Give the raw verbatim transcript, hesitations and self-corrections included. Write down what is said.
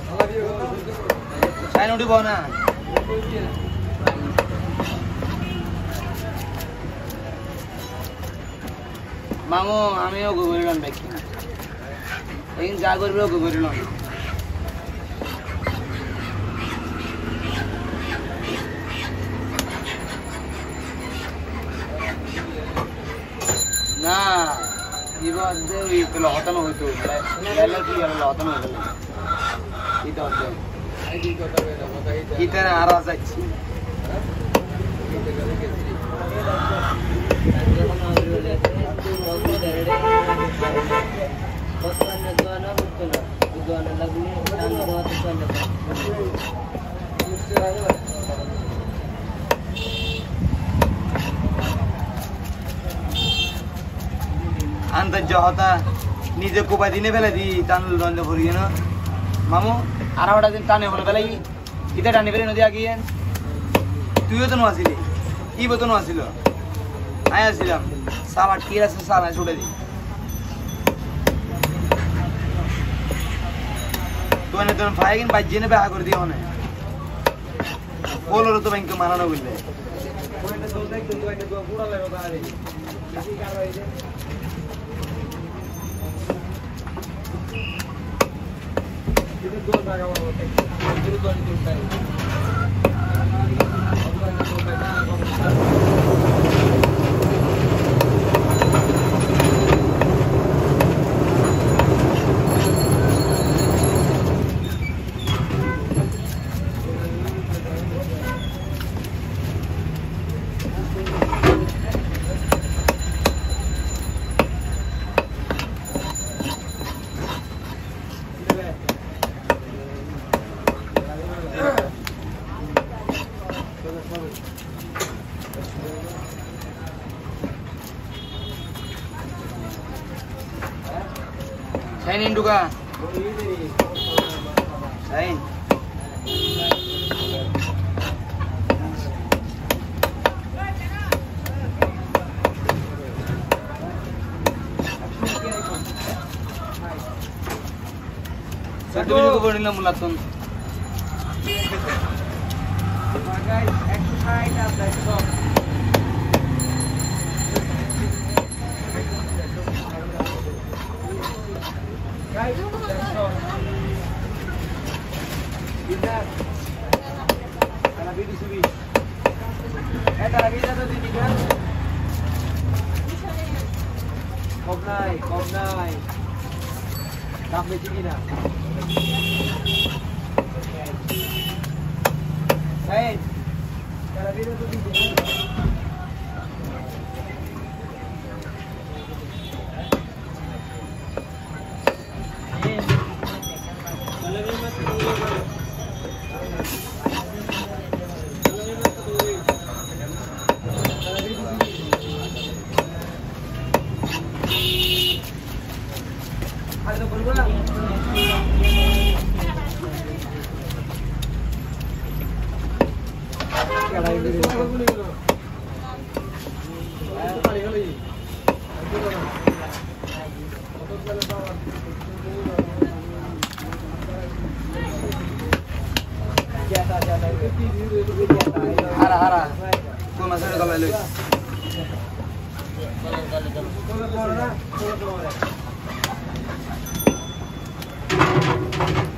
Saya udah bawa na. Mango, aমিও গোবরিলন দেখি না। এই যা করবে গোবরিলন। না, এবার যে ওই লহতানো হইতো, লাইলা কি আর লহতানো হইতো। এটা হচ্ছে। kita arah saja. Anta jahata nije kubai dine bela di tanul donde boriye na mamu ara oda din tane holo bela kita tane bela nodi agiyen tuyo to no asile ibo to no asilo aya asilam sala tira se sala chode di to ne ton faigin bajjene ba kor diyo ne boloro to bank manano bolle point to dai to dai to pura lego gari kisi karo ide itu dua jaga orang itu itu dua itu tadi Sain induka. Sain. Satu minggu berdina mulatun. Guys, exercise up that stop. Guys, let's go. Kita, kalau video subi, eh kalau video tu di kan, kop naik, kop naik, sampai sini nak. Hey, kalau video tu di kan. Ada berapa? Kalau ini hara hara, kau masih ada kalau lagi. Kalau kalau